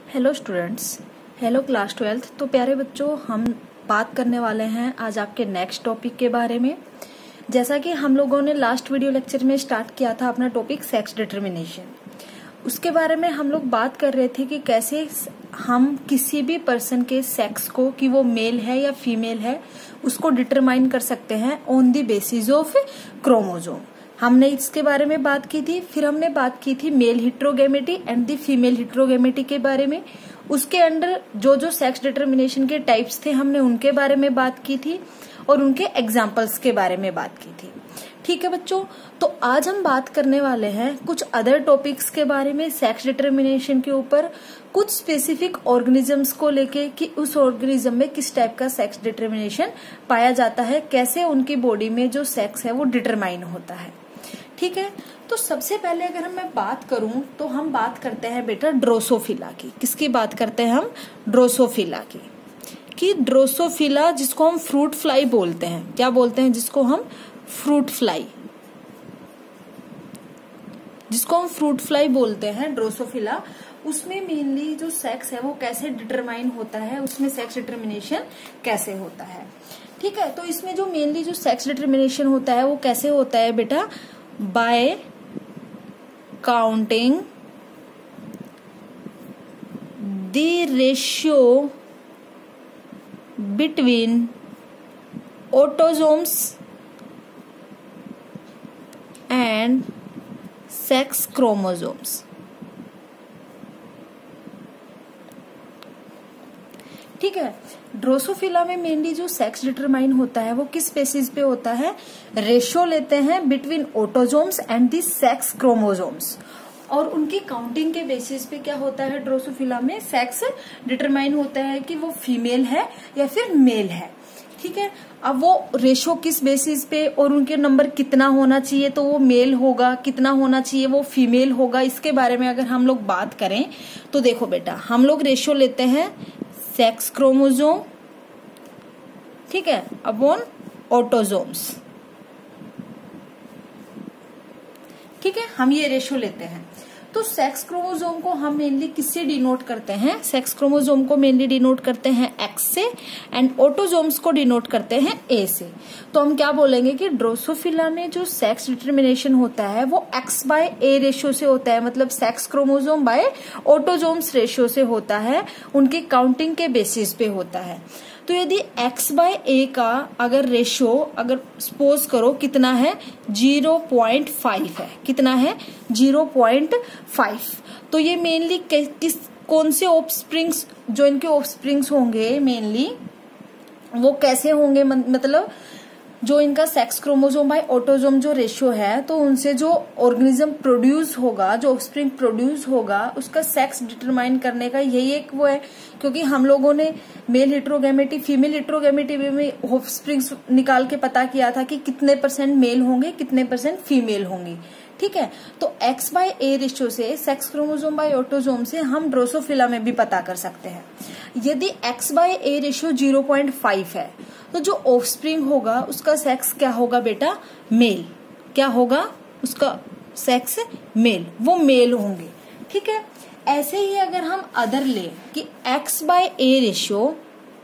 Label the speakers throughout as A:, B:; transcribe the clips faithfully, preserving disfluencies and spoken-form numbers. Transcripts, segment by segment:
A: Hello students, hello class twelfth. तो प्यारे बच्चों, हम बात करने वाले हैं आज आपके नेक्स्ट टॉपिक के बारे में। जैसा कि हम लोगों ने लास्ट वीडियो लेक्चर में स्टार्ट किया था अपना टॉपिक सेक्स डिटर्मिनेशन, उसके बारे में हम लोग बात कर रहे थे कि कैसे हम किसी भी पर्सन के सेक्स को, कि वो मेल है या फीमेल है, उसको डिटरमाइन कर सकते हैं on the basis of chromosome. हमने इसके बारे में बात की थी। फिर हमने बात की थी male heterogamety and the female heterogamety के बारे में। उसके अंडर जो जो सेक्स डिटर्मिनेशन के टाइप्स थे हमने उनके बारे में बात की थी और उनके एग्जाम्पल्स के बारे में बात की थी। ठीक है बच्चों, तो आज हम बात करने वाले हैं कुछ अदर टॉपिक्स के बारे में सेक्स डिटर्मिनेशन के ऊपर, कुछ स्पेसिफिक ऑर्गेनिजम्स को लेके कि उस ऑर्गेनिज्म में किस टाइप का सेक्स डिटर्मिनेशन पाया जाता है, कैसे उनकी बॉडी में जो सेक्स है वो डिटरमाइन होता है। ठीक है, तो सबसे पहले अगर हम मैं बात करूं तो हम बात करते हैं बेटा ड्रोसोफिला की। किसकी बात करते हैं हम? ड्रोसोफिला की। कि ड्रोसोफिला जिसको हम फ्रूट फ्लाई बोलते हैं, क्या बोलते हैं जिसको हम? Fruit fly. जिसको हम फ्रूट फ्लाई बोलते हैं ड्रोसोफिला, उसमें मेनली जो सेक्स है वो कैसे डिटरमाइन होता है, उसमें सेक्स डिटर्मिनेशन कैसे होता है। ठीक है, तो इसमें जो मेनली जो सेक्स डिटर्मिनेशन होता है वो कैसे होता है बेटा? By counting the ratio between autosomes and sex chromosomes. ठीक है, ड्रोसोफिला में मेनली जो सेक्स डिटरमाइन होता है वो किस बेसिस पे होता है? रेशियो लेते हैं between autosomes and the sex chromosomes, और उनकी काउंटिंग के बेसिस पे क्या होता है? ड्रोसोफिला में सेक्स डिटरमाइन होता है कि वो फीमेल है या फिर मेल है। ठीक है, अब वो रेशियो किस बेसिस पे और उनके नंबर कितना होना चाहिए तो वो मेल होगा, कितना होना चाहिए वो फीमेल होगा, इसके बारे में अगर हम लोग बात करें तो देखो बेटा, हम लोग रेशियो लेते हैं सेक्स क्रोमोसोम, ठीक है, अपॉन ऑटोसोम्स। ठीक है, हम ये रेशियो लेते हैं। तो सेक्स क्रोमोसोम को हम मेनली किससे डिनोट करते हैं? सेक्स क्रोमोसोम को मेनली डिनोट करते हैं एक्स से एंड ऑटोसोम्स को डिनोट करते हैं ए से। तो हम क्या बोलेंगे कि ड्रोसोफिला में जो सेक्स डिटर्मिनेशन होता है वो एक्स बाय ए रेशियो से होता है, मतलब sex chromosome by autosomes ratio से होता है, उनकी काउंटिंग के बेसिस पे होता है। तो यदि x बाय ए का अगर रेशियो अगर सपोज करो कितना है? ज़ीरो पॉइंट फाइव है। कितना है? Zero point five. तो ये मेनली किस कौन से ऑफस्प्रिंग्स, जो इनके ऑफस्प्रिंग्स होंगे मेनली वो कैसे होंगे? मतलब जो इनका सेक्स क्रोमोसोम बाय ऑटोसोम जो रेशियो है, तो उनसे जो ऑर्गेनिज्म प्रोड्यूस होगा, जो ऑफस्प्रिंग प्रोड्यूस होगा, उसका सेक्स डिटरमाइन करने का यही एक वो है। क्योंकि हम लोगों ने मेल हिट्रोगेमेटी, फीमेल हिट्रोगेमेटी में ऑफस्प्रिंग्स निकाल के पता किया था कि कितने परसेंट मेल होंगे, कितने परसेंट फीमेल होंगी। ठीक है, तो x बाय ए रेशियो से सेक्स क्रोमोसोम बाय ऑटोसोम से हम ड्रोसोफिला में भी पता कर सकते हैं। यदि x by A ratio zero point five है तो जो ऑफस्प्रिंग होगा उसका सेक्स क्या होगा बेटा? मेल। क्या होगा? उसका सेक्स मेल, वो मेल होंगे। ठीक है, ऐसे ही अगर हम अदर ले कि x बाय ए रेशियो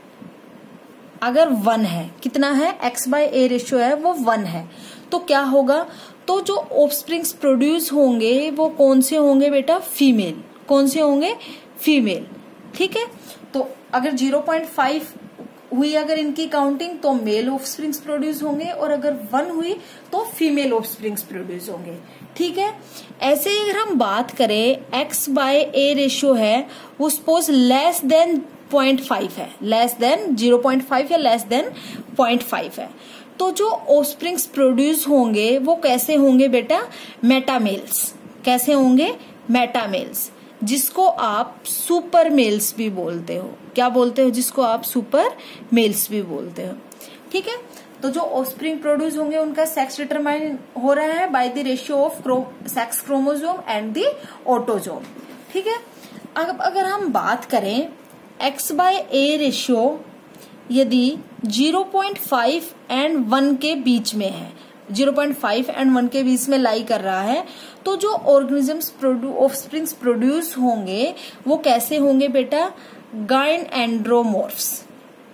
A: अगर वन है, कितना है? x बाय ए रेशियो है वो वन है, तो क्या होगा? तो जो ऑफस्प्रिंग्स प्रोड्यूस होंगे वो कौन से होंगे बेटा? फीमेल। कौन से होंगे? फीमेल। ठीक है, तो अगर ज़ीरो पॉइंट फाइव हुई अगर इनकी काउंटिंग तो मेल ऑफस्प्रिंग्स प्रोड्यूस होंगे, और अगर वन हुई तो फीमेल ऑफस्प्रिंग्स प्रोड्यूस होंगे। ठीक है, ऐसे ही अगर हम बात करें x बाय ए रेशियो है वो suppose less than point five है, less than zero point five या लेस देन पॉइंट फाइव है, तो जो ऑफस्प्रिंग्स प्रोड्यूस होंगे वो कैसे होंगे बेटा? मेटामेल्स। कैसे होंगे? मेटामेल्स, जिसको आप सुपर मेल्स भी बोलते हो। क्या बोलते हो? जिसको आप सुपर मेल्स भी बोलते हो। ठीक है, तो जो ऑफस्प्रिंग प्रोड्यूस होंगे उनका सेक्स डिटरमाइन हो रहा है by the ratio of sex chromosome and the autosome. ठीक है, अब अगर हम बात करें x बाय ए रेशियो यदि zero point five and one के बीच में है, zero point five and one के बीच में लाई कर रहा है, तो जो ऑर्गेनिजम्स ऑफस्प्रिंग्स प्रोड्यूस होंगे वो कैसे होंगे बेटा, गायनएंड्रोमॉर्फ्स।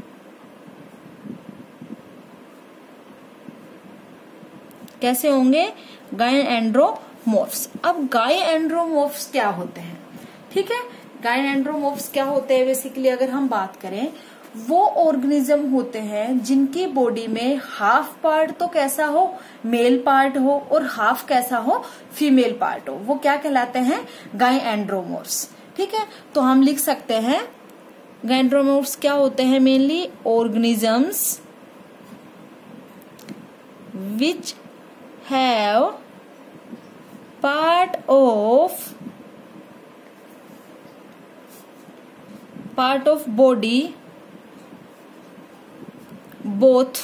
A: कैसे होंगे, गायनएंड्रोमॉर्फ्स। अब गायनएंड्रोमॉर्फ्स क्या होते हैं, ठीक है, गायनएंड्रोमॉर्फ्स क्या होते हैं बेसिकली अगर हम बात करें, वो ऑर्गेनिज्म होते हैं जिनकी बॉडी में हाफ पार्ट तो कैसा हो, मेल पार्ट हो, और हाफ कैसा हो, फीमेल पार्ट हो, वो क्या कहलाते हैं, गायनएंड्रोमॉर्फ्स। ठीक है, तो हम लिख सकते हैं गायनएंड्रोमॉर्फ्स क्या होते हैं, mainly organisms which have part of part of body both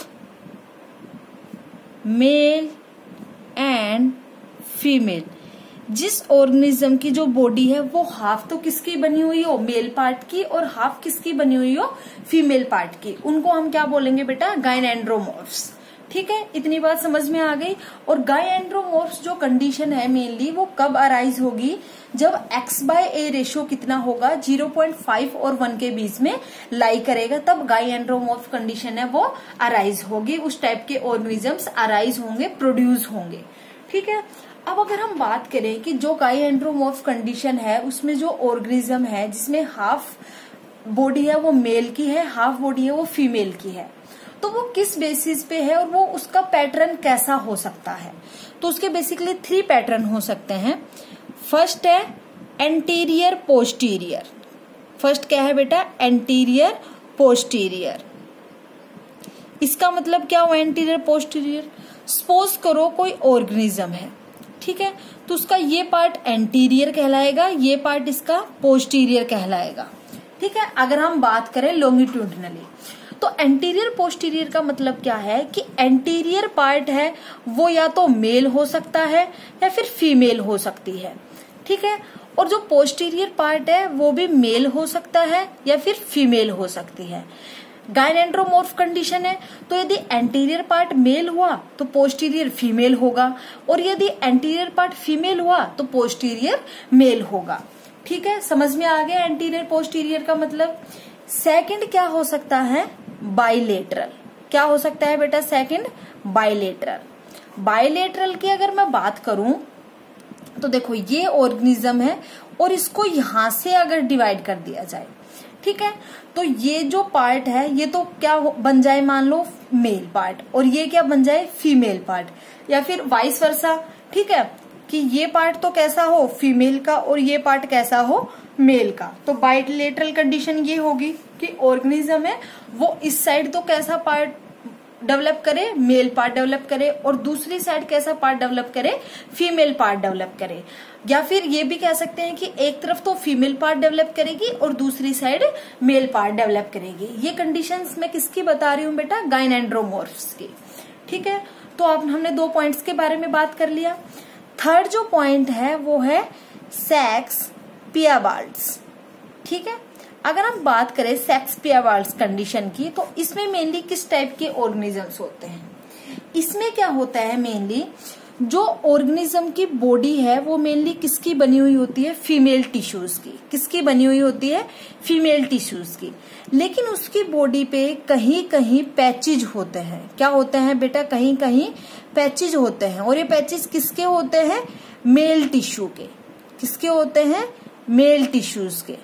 A: male and female. जिस ऑर्गेनिज्म की जो बॉडी है वो हाफ तो किसकी बनी हुई हो, मेल पार्ट की, और हाफ किसकी बनी हुई हो, फीमेल पार्ट की, उनको हम क्या बोलेंगे बेटा, गायनएंड्रोमॉर्फ्स। ठीक है, इतनी बात समझ में आ गई। और गायनएंड्रोमॉर्फ्स जो कंडीशन है मेनली वो कब अराइज होगी, जब x बाय ए रेशियो कितना होगा, ज़ीरो पॉइंट फाइव और वन के बीच में लाई करेगा, तब गायनएंड्रोमॉर्फ कंडीशन है वो अराइज होगी, उस टाइप के ऑर्गेनिजम्स अराइज होंगे, प्रोड्यूस होंगे। ठीक है, अब अगर हम बात करें कि जो गायनएंड्रोमॉर्फ कंडीशन है उसमें जो ऑर्गेनिज्म है जिसमें हाफ बॉडी है वो मेल की है, हाफ बॉडी है वो फीमेल की है, तो वो किस बेसिस पे है और वो उसका पैटर्न कैसा हो सकता है, तो उसके बेसिकली थ्री पैटर्न हो सकते हैं। फर्स्ट है एंटीरियर पोस्टीरियर। फर्स्ट क्या है बेटा, एंटीरियर पोस्टीरियर। इसका मतलब क्या हुआ एंटीरियर पोस्टीरियर, सपोज करो कोई ऑर्गेनिज्म है, ठीक है, तो उसका ये पार्ट एंटीरियर कहलाएगा, ये पार्ट इसका पोस्टीरियर कहलाएगा। ठीक है, अगर हम बात करें लॉन्गिट्यूडनली, तो एंटीरियर पोस्टीरियर का मतलब क्या है कि एंटीरियर पार्ट है वो या तो मेल हो सकता है या फिर फीमेल हो सकती है। ठीक है, और जो पोस्टीरियर पार्ट है वो भी मेल हो सकता है या फिर फीमेल हो सकती है। गायनएंड्रोमॉर्फ कंडीशन है, तो यदि एंटीरियर पार्ट मेल हुआ तो पोस्टीरियर फीमेल होगा, और यदि एंटीरियर पार्ट फीमेल हुआ तो पोस्टीरियर मेल होगा। ठीक है, समझ में आ गया एंटीरियर पोस्टीरियर का मतलब। सेकंड क्या हो सकता है, बाइलेटरल। क्या हो सकता है बेटा, सेकंड बाइलेटरल। बाइलेटरल की अगर मैं बात करूं तो देखो ये ऑर्गेनिज्म है और इसको यहां से अगर डिवाइड कर दिया जाए, ठीक है, तो ये जो पार्ट है ये तो क्या बन जाए, मान लो मेल पार्ट, और ये क्या बन जाए, फीमेल पार्ट, या फिर वाइस वर्सा। ठीक है, कि ये पार्ट तो कैसा हो, फीमेल का, और ये पार्ट कैसा हो, मेल का। तो बाइलेटरल कंडीशन ये होगी कि ऑर्गेनिज्म है वो इस साइड तो कैसा पार्ट डेवलप करे, मेल पार्ट डेवलप करे, और दूसरी साइड कैसा पार्ट डेवलप करे, फीमेल पार्ट डेवलप करे। या फिर ये भी कह सकते हैं कि एक तरफ तो फीमेल पार्ट डेवलप करेगी और दूसरी साइड मेल पार्ट डेवलप करेगी। ये कंडीशंस मैं किसकी बता रही हूँ बेटा, गायनएंड्रोमॉर्फ्स की। ठीक है, तो अब हमने दो पॉइंट्स के बारे में बात कर लिया। थर्ड जो पॉइंट है वो है सेक्स पियाबाल्ड्स। ठीक है, अगर हम बात करें सेक्स पियाबाल्ड्स कंडीशन की, तो इसमें मेनली किस टाइप के ऑर्गेनिजम्स होते हैं, इसमें क्या होता है, मेनली जो ऑर्गेनिज्म की बॉडी है वो मेनली किसकी बनी हुई होती है, फीमेल टिश्यूज की। किसकी बनी हुई होती है, फीमेल टिश्यूज की। लेकिन उसकी बॉडी पे कहीं कहीं पैचेज होते हैं। क्या होते हैं बेटा, कहीं कहीं पैचेज होते हैं, और ये पैचेज किसके होते हैं, मेल टिश्यू के। किसके होते हैं, मेल टिश्यूज के।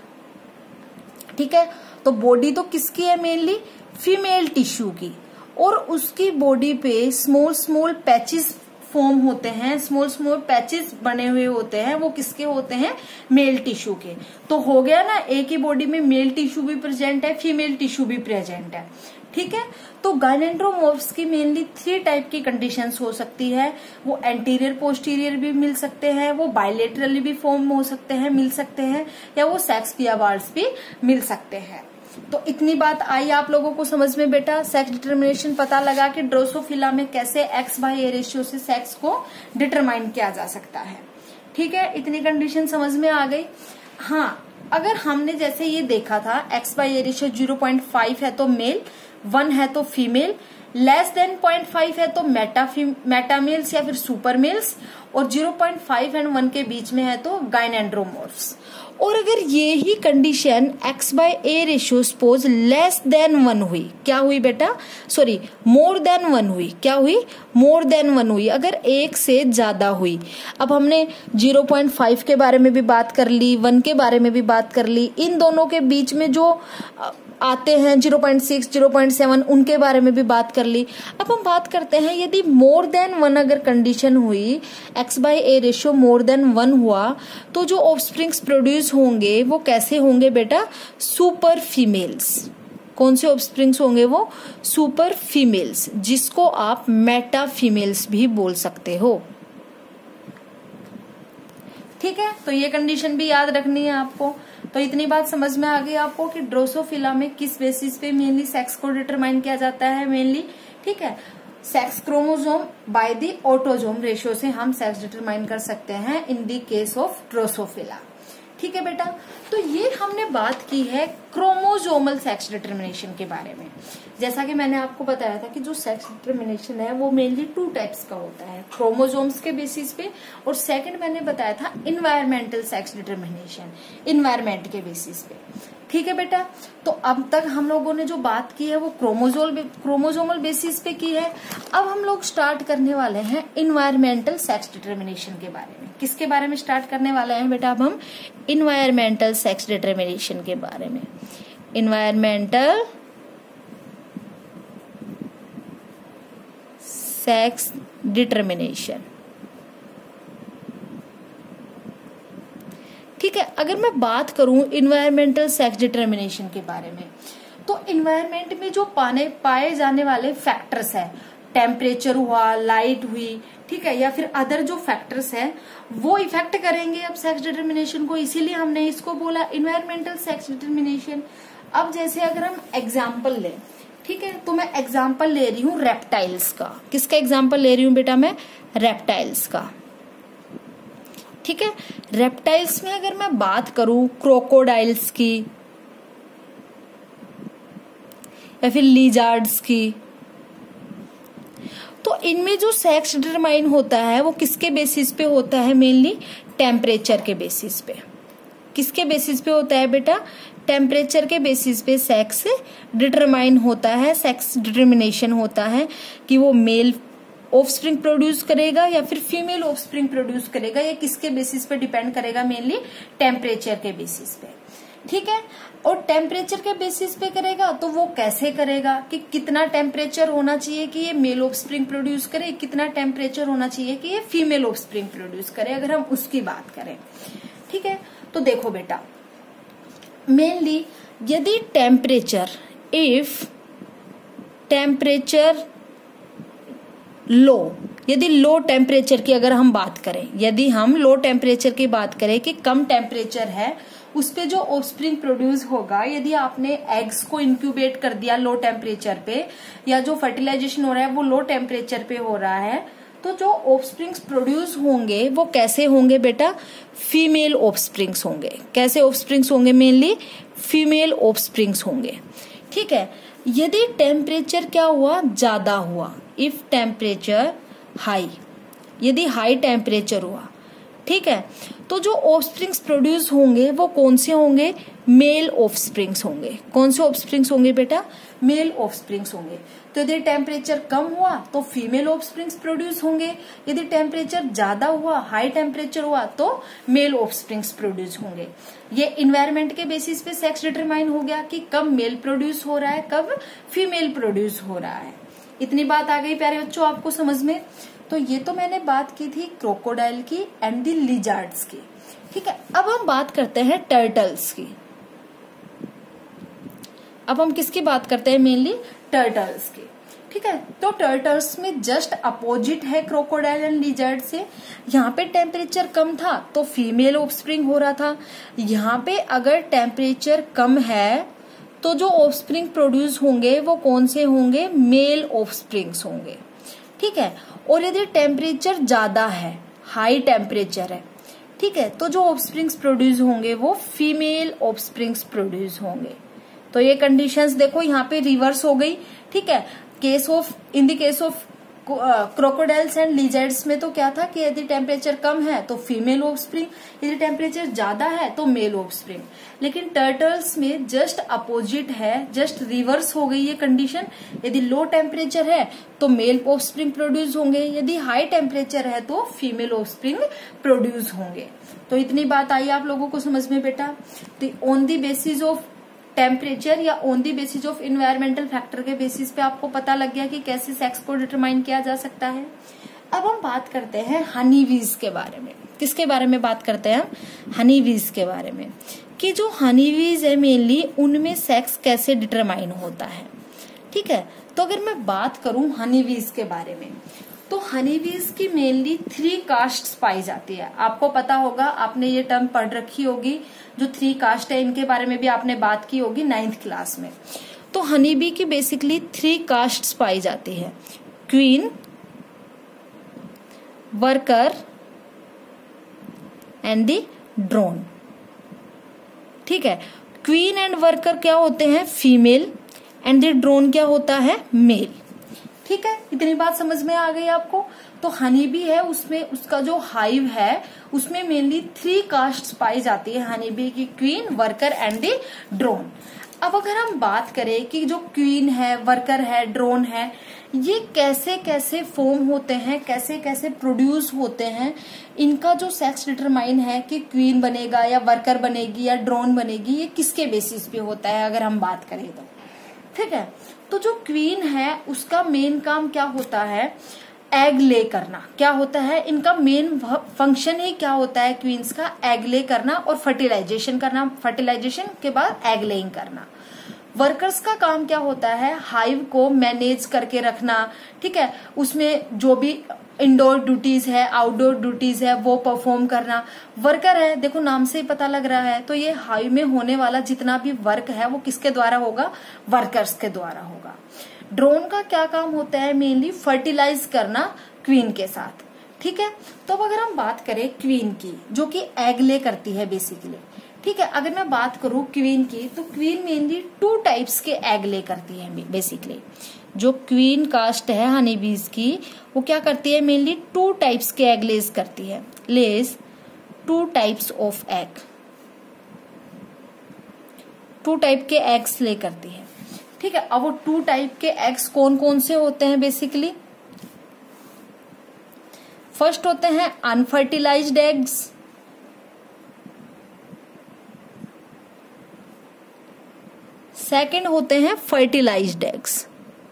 A: ठीक है, तो बॉडी तो किसकी है, मेनली फीमेल टिश्यू की, और उसकी बॉडी पे स्मॉल स्मॉल पैचेस फॉर्म होते हैं, स्मॉल स्मॉल पैचेस बने हुए होते हैं, वो किसके होते हैं, मेल टिश्यू के। तो हो गया ना, एक ही बॉडी में मेल टिश्यू भी प्रेजेंट है, फीमेल टिश्यू भी प्रेजेंट है। ठीक है, तो गायनएंड्रोमॉर्फ्स की मेनली थ्री टाइप की कंडीशंस हो सकती है। वो एंटीरियर पोस्टीरियर भी मिल सकते हैं, वो बाइलेटरली भी फॉर्म हो सकते हैं, मिल सकते हैं, या वो सेक्स पियाबाल्ड्स भी मिल सकते हैं। तो इतनी बात आई आप लोगों को समझ में बेटा। सेक्स डिटर्मिनेशन पता लगा कि ड्रोसोफिला में कैसे एक्स बाय ए रेशियो से सेक्स को डिटरमाइन किया जा सकता है। ठीक है, इतनी कंडीशन समझ में आ गई। हाँ, अगर हमने जैसे ये देखा था X by A ratio zero point five है तो मेल, वन है तो female, less than point five है तो मेटा मेटामेल्स या फिर सुपर मेल्स, और zero point five and one के बीच में है तो गाइनेंड्रोमॉर्फ्स। और अगर ये ही condition x by A ratio suppose less than one हुई, क्या हुई बेटा, सॉरी मोर देन वन हुई, क्या हुई, मोर देन वन हुई, अगर एक से ज्यादा हुई। अब हमने जीरो पॉइंट फाइव के बारे में भी बात कर ली, वन के बारे में भी बात कर ली, इन दोनों के बीच में जो आते हैं zero point six, zero point seven, उनके बारे में भी बात कर ली। अब हम बात करते हैं यदि मोर देन वन अगर कंडीशन हुई, x by A ratio more than one हुआ, तो जो ऑफस्प्रिंग्स प्रोड्यूस होंगे वो कैसे होंगे बेटा, सुपर फीमेल्स। कौन से ऑफस्प्रिंग्स होंगे वो, सुपर फीमेल्स, जिसको आप मेटा फीमेल्स भी बोल सकते हो। ठीक है, तो ये कंडीशन भी याद रखनी है आपको। तो इतनी बात समझ में आ गई आपको कि ड्रोसोफिला में किस बेसिस पे मेनली सेक्स को डिटरमाइन किया जाता है मेनली। ठीक है, sex chromosome by the autosome ratio से हम सेक्स डिटरमाइन कर सकते हैं in the case of Drosophila. ठीक है बेटा, तो ये हमने बात की है क्रोमोसोमल सेक्स डिटरमिनेशन के बारे में। जैसा कि मैंने आपको बताया था कि जो सेक्स डिटरमिनेशन है वो मेनली टू टाइप्स का होता है, क्रोमोसोम्स के बेसिस पे, और सेकंड मैंने बताया था इन्वायरमेंटल सेक्स डिटरमिनेशन, इन्वायरमेंट के बेसिस पे। ठीक है बेटा, तो अब तक हम लोगों ने जो बात की है वो क्रोमोसोल क्रोमोसोमल बेसिस पे की है। अब हम लोग स्टार्ट करने वाले हैं इन्वायरमेंटल सेक्स डिटरमिनेशन के बारे में। किसके बारे में स्टार्ट करने वाले हैं बेटा, अब हम इन्वायरमेंटल सेक्स डिटरमिनेशन के बारे में। Environmental sex determination. ठीक है, अगर मैं बात करूं इन्वायरमेंटल सेक्स डिटरमिनेशन के बारे में, तो इन्वायरमेंट में जो पाने पाए जाने वाले फैक्टर्स हैं, टेम्परेचर हुआ, लाइट हुई, ठीक है, या फिर अदर जो फैक्टर्स हैं वो इफेक्ट करेंगे अब सेक्स डिटरमिनेशन को, इसीलिए हमने इसको बोला इन्वायरमेंटल सेक्स डिटरमिनेशन। अब जैसे अगर हम एग्जाम्पल लें, ठीक है, तो मैं एग्जाम्पल ले रही हूँ रेप्टाइल्स का। किसका एग्जाम्पल ले रही हूँ बेटा मैं, रेप्टाइल्स का। ठीक है, रेप्टाइल्स में अगर मैं बात करूं क्रोकोडाइल्स की या फिर लीजार्ड्स की, तो इनमें जो सेक्स डिटरमाइन होता है वो किसके बेसिस पे होता है, मेनली टेम्परेचर के बेसिस पे। किसके बेसिस पे होता है बेटा, टेम्परेचर के बेसिस पे सेक्स डिटरमाइन होता है, सेक्स डिटरमिनेशन होता है कि वो मेल ऑफस्प्रिंग प्रोड्यूस करेगा या फिर फीमेल ऑफस्प्रिंग प्रोड्यूस करेगा। ये किसके बेसिस पे डिपेंड करेगा, मेनली टेम्परेचर के बेसिस पे। ठीक है, और टेम्परेचर के बेसिस पे करेगा तो वो कैसे करेगा कि कितना टेम्परेचर होना चाहिए कि ये मेल ऑफस्प्रिंग प्रोड्यूस करे, कितना टेम्परेचर होना चाहिए कि ये फीमेल ऑफस्प्रिंग प्रोड्यूस करे, अगर हम उसकी बात करें। ठीक है, तो देखो बेटा, मेनली यदि टेम्परेचर, इफ टेम्परेचर लो, यदि लो टेम्परेचर की अगर हम बात करें, यदि हम लो टेम्परेचर की बात करें कि कम टेम्परेचर है, उस पे जो ऑफस्प्रिंग प्रोड्यूस होगा, यदि आपने एग्स को इंक्यूबेट कर दिया लो टेम्परेचर पे, या जो फर्टिलाइजेशन हो रहा है वो लो टेम्परेचर पे हो रहा है, तो जो ऑफस्प्रिंग्स प्रोड्यूस होंगे वो कैसे होंगे बेटा, फीमेल ऑफस्प्रिंग्स होंगे। कैसे ऑफस्प्रिंग्स होंगे, मेनली फीमेल ऑफस्प्रिंग्स होंगे। ठीक है, यदि टेम्परेचर क्या हुआ, ज्यादा हुआ, इफ टेम्परेचर हाई, यदि हाई टेम्परेचर हुआ, ठीक है, तो जो ऑफस्प्रिंग्स प्रोड्यूस होंगे वो कौन से होंगे, मेल ऑफस्प्रिंग्स होंगे। कौन से ऑफस्प्रिंग्स होंगे बेटा, मेल ऑफस्प्रिंग्स होंगे। तो यदि टेम्परेचर कम हुआ तो फीमेल ऑफस्प्रिंग्स प्रोड्यूस होंगे, यदि टेम्परेचर ज्यादा हुआ, हाई टेम्परेचर हुआ, तो मेल ऑफस्प्रिंग्स प्रोड्यूस होंगे। ये इन्वायरमेंट के बेसिस पे सेक्स डिटरमाइन हो गया कि कब मेल प्रोड्यूस हो रहा है, कब फीमेल प्रोड्यूस हो रहा है। इतनी बात आ गई प्यारे बच्चों आपको समझ में। तो ये तो मैंने बात की थी क्रोकोडाइल की एंड दी लिजार्ड्स की। ठीक है, अब हम बात करते हैं टर्टल्स की। अब हम किसकी बात करते हैं, मेनली टर्टल्स की। ठीक है, तो टर्टल्स में जस्ट अपोजिट है क्रोकोडाइल एंड लिजर्ड से। यहाँ पे टेम्परेचर कम था तो फीमेल ऑफस्प्रिंग हो रहा था, यहाँ पे अगर टेम्परेचर कम है तो जो ऑफस्प्रिंग प्रोड्यूस होंगे वो कौन से होंगे, मेल ऑफस्प्रिंग्स होंगे। ठीक है, और यदि टेम्परेचर ज्यादा है, हाई टेम्परेचर है, ठीक है, तो जो ऑफस्प्रिंग्स प्रोड्यूस होंगे वो फीमेल ऑफस्प्रिंग्स प्रोड्यूस होंगे। तो ये कंडीशंस देखो यहाँ पे रिवर्स हो गई, ठीक है। Case of in the case of crocodiles and lizards में तो क्या था कि यदि टेम्परेचर कम है तो फीमेल ऑफस्प्रिंग, यदि टेम्परेचर ज्यादा है तो मेल ऑफस्प्रिंग। लेकिन टर्टल्स में जस्ट अपोजिट है, जस्ट रिवर्स हो गई ये कंडीशन। यदि लो टेम्परेचर है तो मेल ऑफस्प्रिंग प्रोड्यूस होंगे, यदि हाई टेम्परेचर है तो फीमेल ऑफस्प्रिंग प्रोड्यूस होंगे। तो इतनी बात आई आप लोगों को समझ में बेटा। तो on the basis of temperature या on the basis of environmental factor के बेसिस पे आपको पता लग गया कि कैसे सेक्स को डिटरमाइन किया जा सकता है। अब हम बात करते हैं हनी बीज के बारे में। किसके बारे में बात करते हैं हम? हनी बीज के बारे में, कि जो हनी बीज है मेनली उनमें सेक्स कैसे डिटरमाइन होता है, ठीक है। तो अगर मैं बात करूं हनी बीज के बारे में, तो हनी बीज की मेनली थ्री कास्ट्स पाई जाती है। आपको पता होगा, आपने ये टर्म पढ़ रखी होगी, जो थ्री कास्ट है इनके बारे में भी आपने बात की होगी नाइन्थ क्लास में। तो हनी बी की बेसिकली थ्री कास्ट्स पाई जाती है, queen, worker and the drone, ठीक है। क्वीन एंड वर्कर क्या होते हैं? फीमेल, एंड द ड्रोन क्या होता है? मेल, ठीक है। इतनी बात समझ में आ गई आपको। तो हनी बी है, उसमें उसका जो हाइव है उसमें मेनली थ्री कास्ट्स पाई जाती है, हनी बी की queen, worker and the drone. अब अगर हम बात करें कि जो क्वीन है, वर्कर है, ड्रोन है, ये कैसे कैसे फॉर्म होते हैं, कैसे कैसे प्रोड्यूस होते हैं, इनका जो सेक्स डिटरमाइन है कि क्वीन बनेगा या वर्कर बनेगी या ड्रोन बनेगी, ये किसके बेसिस पे होता है अगर हम बात करें तो, ठीक है। तो जो क्वीन है उसका मेन काम क्या होता है? एग ले करना। क्या होता है इनका मेन फंक्शन ही क्या होता है क्वींस का? एग ले करना और फर्टिलाइजेशन करना, फर्टिलाइजेशन के बाद एग लेइंग करना। वर्कर्स का काम क्या होता है? हाइव को मैनेज करके रखना, ठीक है। उसमें जो भी इंडोर ड्यूटीज है, आउटडोर ड्यूटीज है, वो परफॉर्म करना। वर्कर है, देखो नाम से ही पता लग रहा है, तो ये हाइव में होने वाला जितना भी वर्क है वो किसके द्वारा होगा? वर्कर्स के द्वारा होगा। ड्रोन का क्या काम होता है? मेनली फर्टिलाइज करना क्वीन के साथ, ठीक है। तो अब अगर हम बात करें क्वीन की, जो कि एग ले करती है बेसिकली, ठीक है। अगर मैं बात करूं क्वीन की, तो क्वीन मेनली टू टाइप्स के एग ले करती है बेसिकली। जो क्वीन कास्ट है हनी बीज की, वो क्या करती है? मेनली टू टाइप्स के एग लेस करती है, lays two types of egg, two type के एग्स ले करती है, ठीक है। अब वो टू टाइप के एग्स कौन कौन से होते हैं बेसिकली? फर्स्ट होते हैं अनफर्टिलाइज्ड एग्स, सेकंड होते हैं फर्टिलाइज्ड एग्स,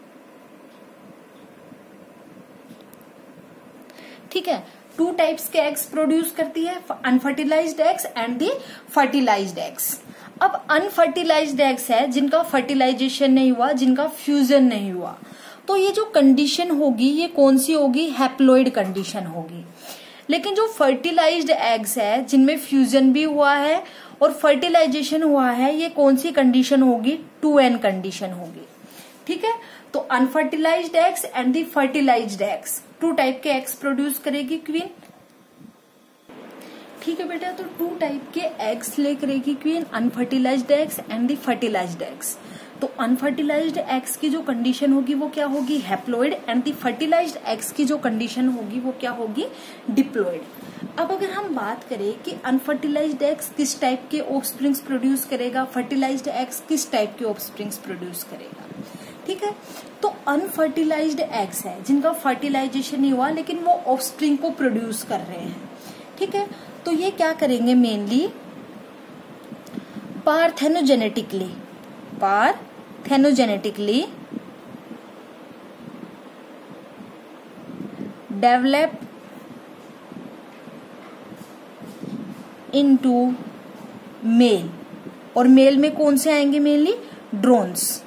A: ठीक है। टू टाइप्स के एग्स प्रोड्यूस करती है, unfertilized eggs and the fertilized eggs. अब अनफर्टिलाइज्ड एग्स है जिनका फर्टिलाइजेशन नहीं हुआ, जिनका फ्यूजन नहीं हुआ, तो ये जो कंडीशन होगी ये कौन सी होगी? हैप्लॉइड कंडीशन होगी। लेकिन जो फर्टिलाइज्ड एग्स है जिनमें फ्यूजन भी हुआ है और फर्टिलाइजेशन हुआ है, ये कौन सी कंडीशन होगी? टू एन कंडीशन होगी, ठीक है। तो unfertilized eggs and the fertilized eggs, two type के एग्स प्रोड्यूस करेगी क्वीन, ठीक है बेटा। तो टू टाइप के एग्स ले करेगी queen, unfertilized eggs and the fertilized eggs. तो अनफर्टिलाइज्ड एग्स की जो कंडीशन होगी वो क्या होगी? Haploid, and the fertilized eggs की जो कंडीशन होगी वो क्या होगी? डिप्लॉइड। अब अगर हम बात करें कि अनफर्टिलाइज्ड एग्स किस टाइप के ऑफस्प्रिंग्स प्रोड्यूस करेगा, फर्टिलाइज्ड एग्स किस टाइप के ऑफस्प्रिंग्स प्रोड्यूस करेगा, ठीक है। तो अनफर्टिलाइज्ड एग्स है जिनका फर्टिलाइजेशन नहीं हुआ लेकिन वो ऑफस्प्रिंग को प्रोड्यूस कर रहे हैं, ठीक है। तो ये क्या करेंगे? Mainly parthenogenetically, parthenogenetically develop into male, और मेल में कौन से आएंगे? मेनली ड्रोन्स,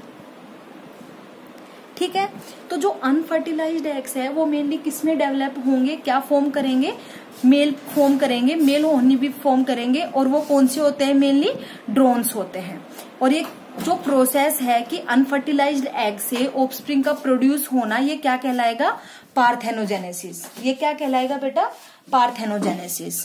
A: ठीक है। तो जो अनफर्टिलाइज्ड एग्स है वो मेनली किसमें डेवलप होंगे, क्या फॉर्म करेंगे? मेल फॉर्म करेंगे, मेल होनी भी फॉर्म करेंगे, और वो कौन से होते हैं? मेनली ड्रोन्स होते हैं। और ये जो प्रोसेस है कि अनफर्टिलाइज्ड एग से ऑफस्प्रिंग का प्रोड्यूस होना, ये क्या कहलाएगा? पार्थेनोजेनेसिस। ये क्या कहलाएगा बेटा? पार्थेनोजेनेसिस।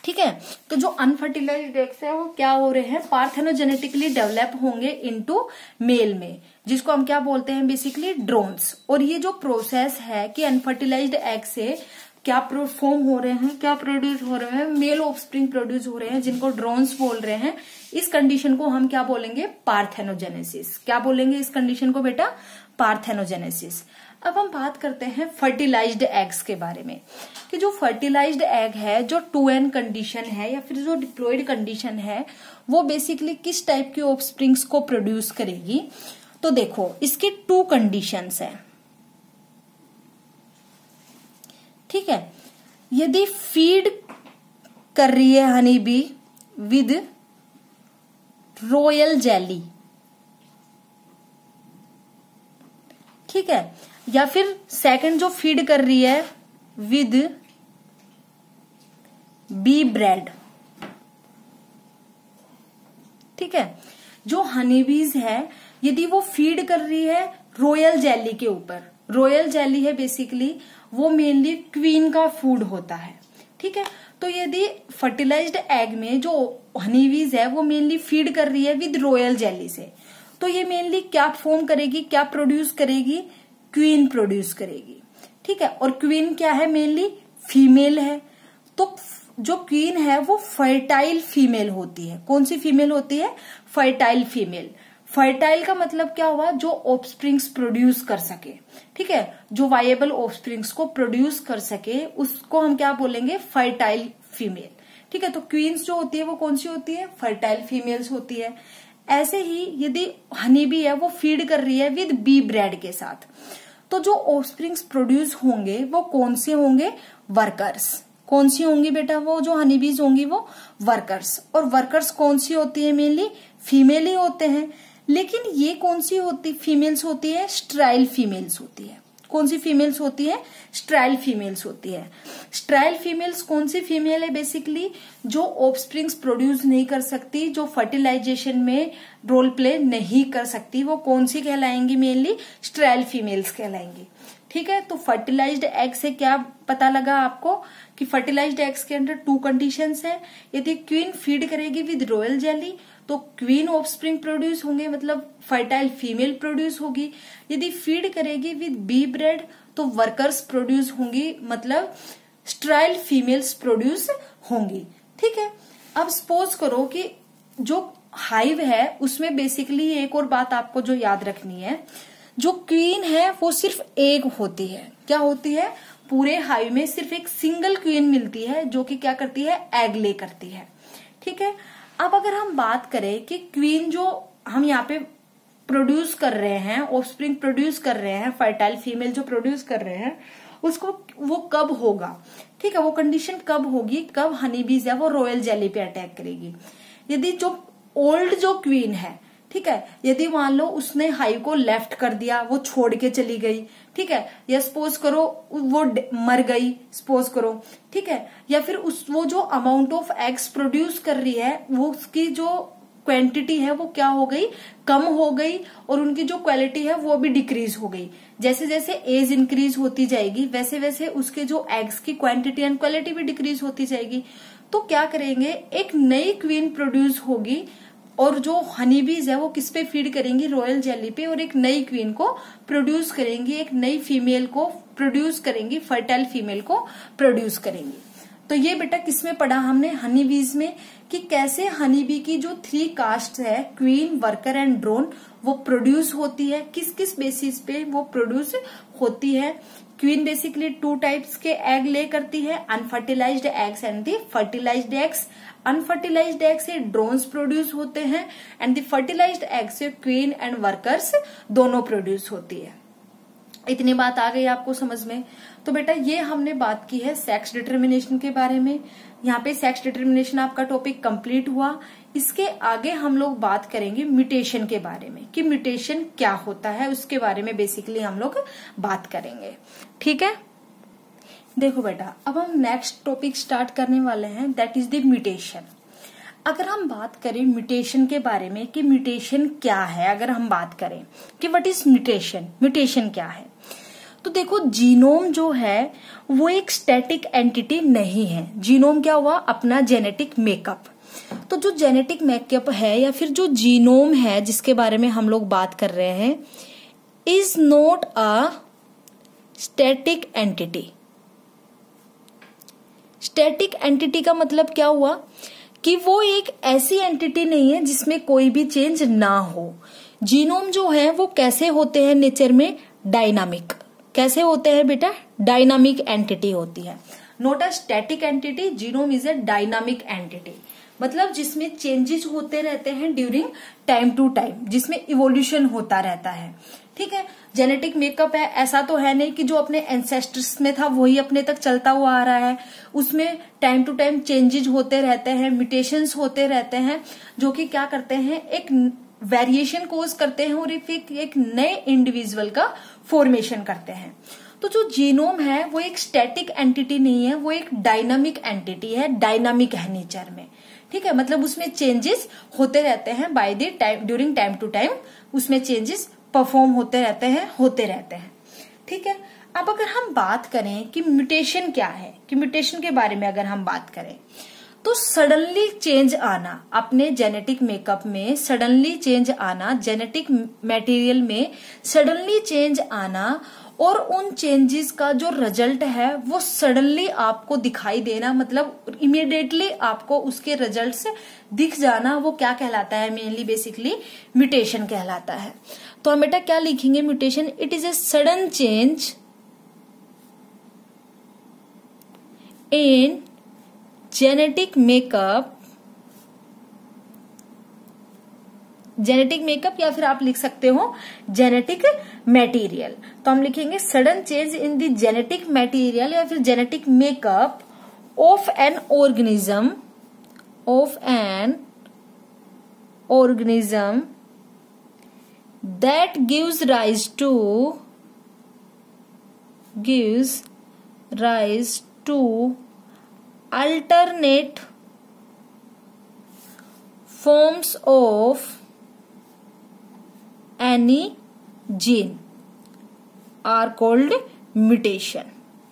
A: ठीक है। तो जो अनफर्टिलाइज्ड एग्स है वो क्या हो रहे हैं, पार्थेनोजेनेटिकली डेवलप होंगे इनटू मेल में, जिसको हम क्या बोलते हैं बेसिकली ड्रोन्स। और ये जो प्रोसेस है कि अनफर्टिलाइज्ड एग से क्या फॉर्म हो रहे हैं, क्या प्रोड्यूस हो रहे हैं, मेल ऑफस्प्रिंग प्रोड्यूस हो रहे हैं, जिनको ड्रोन्स बोल रहे हैं। इस कंडीशन को हम क्या बोलेंगे, पार्थेनोजेनेसिस। क्या बोलेंगे इस कंडीशन को बेटा, पार्थेनोजेनेसिस। अब हम बात करते हैं फर्टिलाइज्ड एग्स के बारे में, कि जो फर्टिलाइज्ड एग है, जो टू एन कंडीशन है या फिर जो डिप्लॉयड कंडीशन है, वो बेसिकली किस टाइप के ऑफस्प्रिंग्स को प्रोड्यूस करेगी। तो देखो इसके टू कंडीशंस है, ठीक है। यदि फीड कर रही है honey bee with royal jelly, ठीक है, या फिर सेकंड जो फीड कर रही है विद बी ब्रेड, ठीक है। जो हनीबीज है यदि वो फीड कर रही है रॉयल जेली के ऊपर, रॉयल जेली है बेसिकली वो मेनली क्वीन का फूड होता है, ठीक है। तो यदि फर्टिलाइज्ड एग में जो हनीबीज है वो मेनली फीड कर रही है विद रॉयल जेली से, तो ये मेनली क्या फॉर्म करेगी, क्या प्रोड्यूस करेगी, क्वीन प्रोड्यूस करेगी, ठीक है। और क्वीन क्या है, मेनली फीमेल है। तो जो क्वीन है वो फर्टाइल फीमेल होती है। कौन सी फीमेल होती है, फर्टाइल फीमेल। फर्टाइल का मतलब क्या हुआ, जो ऑफस्प्रिंग्स प्रोड्यूस कर सके, ठीक है, जो वायेबल ऑफस्प्रिंग्स को प्रोड्यूस कर सके उसको हम क्या बोलेंगे, फर्टाइल फीमेल, ठीक है। तो क्वींस जो होती है वो कौन सी होती है, फर्टाइल फीमेल्स होती है। ऐसे ही यदि हनी बी है वो फीड कर रही है विद बी ब्रेड के साथ, तो जो ऑफस्प्रिंग्स प्रोड्यूस होंगे वो कौन से होंगे, वर्कर्स। कौन सी होंगी बेटा, वो जो हनीबीज होंगी वो वर्कर्स। और वर्कर्स कौन सी होती है, मेनली फीमेल ही होते हैं। लेकिन ये कौन सी होती फीमेल्स होती है, स्ट्राइल फीमेल्स होती है। कौन सी फीमेल्स होती है, स्ट्राइल फीमेल्स होती है। स्ट्राइल फीमेल्स कौन सी फीमेल है, बेसिकली जो ऑफस्प्रिंग्स प्रोड्यूस नहीं कर सकती, जो फर्टिलाइजेशन में रोल प्ले नहीं कर सकती, वो कौन सी कहलाएंगी, मेनली स्ट्राइल फीमेल्स कहलाएंगी, ठीक है। तो फर्टिलाइज्ड एग से क्या पता लगा आपको कि फर्टिलाइज्ड एग्स के अंदर टू कंडीशंस है। यदि क्वीन फीड करेगी विद रॉयल जेली तो क्वीन ऑफस्प्रिंग प्रोड्यूस होंगे, मतलब फर्टाइल फीमेल प्रोड्यूस होगी। यदि फीड करेगी विद बी ब्रेड तो वर्कर्स प्रोड्यूस होंगी, मतलब स्ट्राइल फीमेल्स प्रोड्यूस होंगी, ठीक है। अब सपोज करो कि जो हाइव है उसमें बेसिकली एक और बात आपको जो याद रखनी है, जो क्वीन है वो सिर्फ एक होती है। क्या होती है, पूरे हाइव में सिर्फ एक सिंगल क्वीन मिलती है जो कि क्या करती है, एग ले करती है, ठीक है। अब अगर हम बात करें कि क्वीन जो हम यहाँ पे प्रोड्यूस कर रहे हैं, ऑफस्प्रिंग प्रोड्यूस कर रहे हैं, फर्टाइल फीमेल जो प्रोड्यूस कर रहे हैं, उसको वो कब होगा, ठीक है, वो कंडीशन कब होगी, कब हनीबीज है वो रॉयल जेली पे अटैक करेगी। यदि जो ओल्ड जो क्वीन है, ठीक है, यदि मान लो उसने हाइव को लेफ्ट कर दिया, वो छोड़ के चली गई, ठीक है, या सपोज करो वो मर गई, सपोज करो, ठीक है, या फिर उस वो जो अमाउंट ऑफ एग्स प्रोड्यूस कर रही है वो उसकी जो क्वांटिटी है वो क्या हो गई, कम हो गई, और उनकी जो क्वालिटी है वो भी डिक्रीज हो गई। जैसे जैसे एज इंक्रीज होती जाएगी वैसे वैसे उसके जो एग्स की क्वांटिटी एंड क्वालिटी भी डिक्रीज होती जाएगी। तो क्या करेंगे, एक नई क्वीन प्रोड्यूस होगी और जो हनीबीज है वो किस पे फीड करेंगी, रॉयल जेली पे, और एक नई क्वीन को प्रोड्यूस करेंगी, एक नई फीमेल को प्रोड्यूस करेंगी, फर्टाइल फीमेल को प्रोड्यूस करेंगी। तो ये बेटा किसमें पढ़ा हमने, हनीबीज में, कि कैसे हनीबी की जो थ्री कास्ट है, क्वीन, वर्कर एंड ड्रोन, वो प्रोड्यूस होती है, किस किस बेसिस पे वो प्रोड्यूस होती है। क्वीन बेसिकली टू टाइप्स के एग ले करती है, unfertilized eggs and the fertilized eggs. Unfertilized egg से ड्रोन्स प्रोड्यूस होते हैं एंड द फर्टिलाइज्ड एग से क्वीन एंड वर्कर्स दोनों प्रोड्यूस होती है। इतनी बात आ गई आपको समझ में। तो बेटा ये हमने बात की है सेक्स डिटर्मिनेशन के बारे में। यहाँ पे सेक्स डिटर्मिनेशन आपका टॉपिक कंप्लीट हुआ। इसके आगे हम लोग बात करेंगे म्यूटेशन के बारे में, कि म्यूटेशन क्या होता है, उसके बारे में बेसिकली हम लोग बात करेंगे, ठीक है। देखो बेटा अब हम नेक्स्ट टॉपिक स्टार्ट करने वाले हैं, दैट इज द म्यूटेशन। अगर हम बात करें म्यूटेशन के बारे में कि म्यूटेशन क्या है, अगर हम बात करें कि व्हाट इज म्यूटेशन, म्यूटेशन क्या है, तो देखो जीनोम जो है वो एक स्टैटिक एंटिटी नहीं है। जीनोम क्या हुआ? अपना जेनेटिक मेकअप। तो जो जेनेटिक मेकअप है या फिर जो जीनोम है जिसके बारे में हम लोग बात कर रहे हैं, is not a static entity. Static entity का मतलब क्या हुआ कि वो एक ऐसी एंटिटी नहीं है जिसमें कोई भी चेंज ना हो। जीनोम जो है वो कैसे होते हैं नेचर में? डायनामिक। कैसे होते हैं बेटा? डायनामिक एंटिटी होती है। Not a static entity, genome is a dynamic entity, मतलब जिसमें चेंजेस होते रहते हैं ड्यूरिंग टाइम टू टाइम, जिसमें इवोल्यूशन होता रहता है। ठीक है, जेनेटिक मेकअप है, ऐसा तो है नहीं कि जो अपने एंसेस्टर्स में था वही अपने तक चलता हुआ आ रहा है। उसमें टाइम टू टाइम चेंजेस होते रहते हैं, म्यूटेशंस होते रहते हैं, जो कि क्या करते हैं? एक वेरिएशन कोज करते हैं और फिर एक नए इंडिविजुअल का फॉर्मेशन करते हैं। तो जो जीनोम है वो एक स्टैटिक एंटिटी नहीं है, वो एक डायनामिक एंटिटी है, डायनामिक है नेचर में। ठीक है, मतलब उसमें चेंजेस होते रहते हैं by the time, during time to time उसमें चेंजेस परफॉर्म होते रहते हैं, होते रहते हैं। ठीक है, अब अगर हम बात करें कि म्यूटेशन क्या है, कि म्यूटेशन के बारे में अगर हम बात करें तो सडनली चेंज आना अपने जेनेटिक मेकअप में, सडनली चेंज आना जेनेटिक मटेरियल में, सडनली चेंज आना और उन चेंजेस का जो रिजल्ट है वो सडनली आपको दिखाई देना, मतलब इमीडिएटली आपको उसके रिजल्ट से दिख जाना, वो क्या कहलाता है? मेनली बेसिकली म्यूटेशन कहलाता है। तो हम बेटा क्या लिखेंगे? Mutation, it is a sudden change in genetic makeup, genetic makeup या फिर आप लिख सकते हो जेनेटिक मटेरियल। तो हम लिखेंगे sudden change in the genetic material या फिर genetic makeup of an organism, of an organism that gives rise to gives rise to alternate forms of any gene are called mutation।